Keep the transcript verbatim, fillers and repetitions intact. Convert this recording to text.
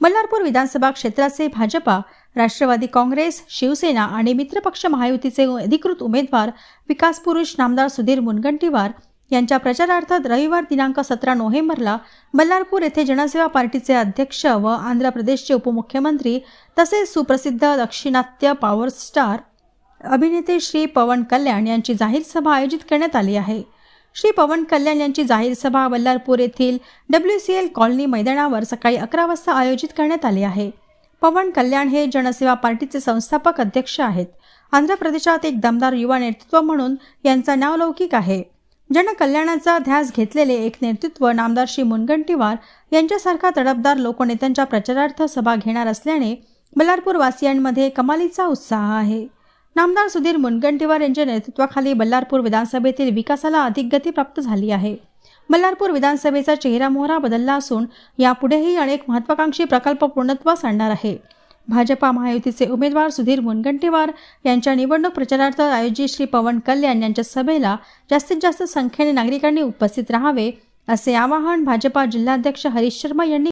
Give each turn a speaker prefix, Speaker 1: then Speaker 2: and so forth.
Speaker 1: मल्हारपूर विधानसभा क्षेत्राचे भाजपा, राष्ट्रवादी काँग्रेस, शिवसेना आणि मित्रपक्ष महायुतीचे अधिकृत उमेदवार विकास पुरुष नामदार सुधीर मुनगंटीवार यांच्या प्रचारार्थ रविवार दिनांक सतरा नोव्हेंबरला मल्हारपूर येथे जनसेवा पार्टीचे अध्यक्ष व आंध्र प्रदेशचे उपमुख्यमंत्री तसेच सुप्रसिद्ध दक्षिणात्य पॉवर स्टार अभिनेते श्री पवन कल्याण यांची जाहीर सभा आयोजित करण्यात आली आहे। श्री पवन कल्याण यांची जाहीर सभा मल्हारपूर येथील डब्ल्यू सी एल कॉलनी मैदानावर सकाळी अकरा वाजता आयोजित करण्यात आली आहे। पवन कल्याण हे जनसेवा पार्टीचे संस्थापक अध्यक्ष आहेत। आंध्र प्रदेशात एक दमदार युवा नेतृत्व म्हणून यांचा नावलौकिक आहे। जनकल्याणाचा ध्यास घेतलेले एक नेतृत्व नामदार श्री मुनगंटीवार यांच्यासारखा तडफदार लोकनेत्यांच्या प्रचारार्थ सभा घेणार असल्याने मल्हारपूर वासियांमध्ये कमालीचा उत्साह आहे। नामदार सुधीर मुनगंटीवार यांच्या नेतृत्वाखाली मल्हारपूर विधानसभेतील विकासाला अधिक गती प्राप्त झाली आहे। मल्हारपूर विधानसभेचा चेहरामोहरा बदलला असून यापुढेही अनेक महत्त्वाकांक्षी प्रकल्प पूर्णत्वास आणणार आहे। भाजपा महायुतीचे उमेदवार सुधीर मुनगंटीवार यांच्या निवडणूक प्रचारार्थ आयोजित श्री पवन कल्याण यांच्या सभेला जास्तीत जास्त संख्येने नागरिकांनी उपस्थित राहावे असे आवाहन भाजपा जिल्हाध्यक्ष हरीश शर्मा यांनी